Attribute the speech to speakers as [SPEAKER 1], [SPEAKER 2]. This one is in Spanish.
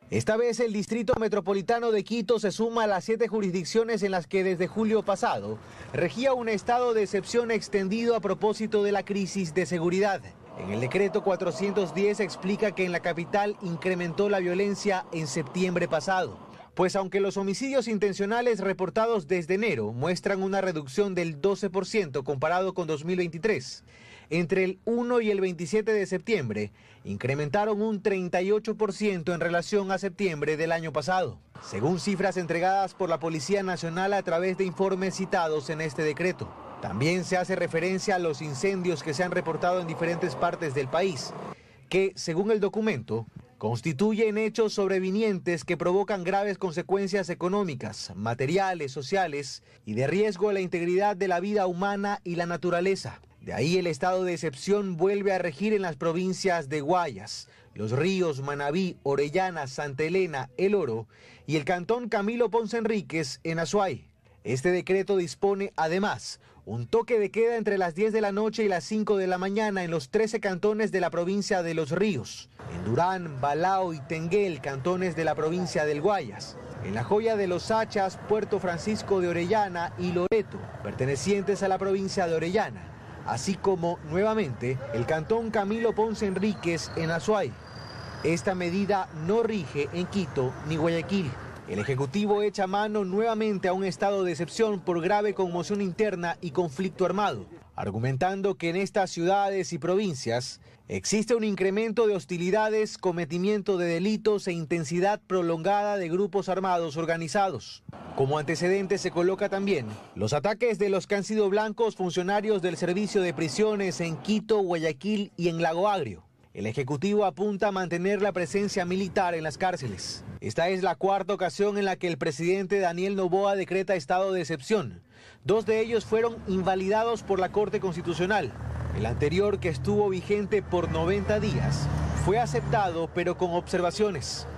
[SPEAKER 1] Esta vez el Distrito Metropolitano de Quito se suma a las 7 jurisdicciones en las que desde julio pasado regía un estado de excepción extendido a propósito de la crisis de seguridad. En el decreto 410 explica que en la capital incrementó la violencia en septiembre pasado, pues aunque los homicidios intencionales reportados desde enero muestran una reducción del 12% comparado con 2023, entre el 1 y el 27 de septiembre incrementaron un 38% en relación a septiembre del año pasado, según cifras entregadas por la Policía Nacional a través de informes citados en este decreto. También se hace referencia a los incendios que se han reportado en diferentes partes del país, que, según el documento, constituyen hechos sobrevinientes que provocan graves consecuencias económicas, materiales, sociales y de riesgo a la integridad de la vida humana y la naturaleza. De ahí el estado de excepción vuelve a regir en las provincias de Guayas, Los Ríos, Manabí, Orellana, Santa Elena, El Oro y el cantón Camilo Ponce Enríquez en Azuay. Este decreto dispone, además, un toque de queda entre las 10 de la noche y las 5 de la mañana en los 13 cantones de la provincia de Los Ríos, en Durán, Balao y Tenguel, cantones de la provincia del Guayas, en La Joya de los Hachas, Puerto Francisco de Orellana y Loreto, pertenecientes a la provincia de Orellana, así como, nuevamente, el cantón Camilo Ponce Enríquez en Azuay. Esta medida no rige en Quito ni Guayaquil. El Ejecutivo echa mano nuevamente a un estado de excepción por grave conmoción interna y conflicto armado, argumentando que en estas ciudades y provincias existe un incremento de hostilidades, cometimiento de delitos e intensidad prolongada de grupos armados organizados. Como antecedente se coloca también los ataques de los que han sido blancos funcionarios del Servicio de Prisiones en Quito, Guayaquil y en Lago Agrio. El Ejecutivo apunta a mantener la presencia militar en las cárceles. Esta es la cuarta ocasión en la que el presidente Daniel Noboa decreta estado de excepción. 2 de ellos fueron invalidados por la Corte Constitucional. El anterior, que estuvo vigente por 90 días, fue aceptado pero con observaciones.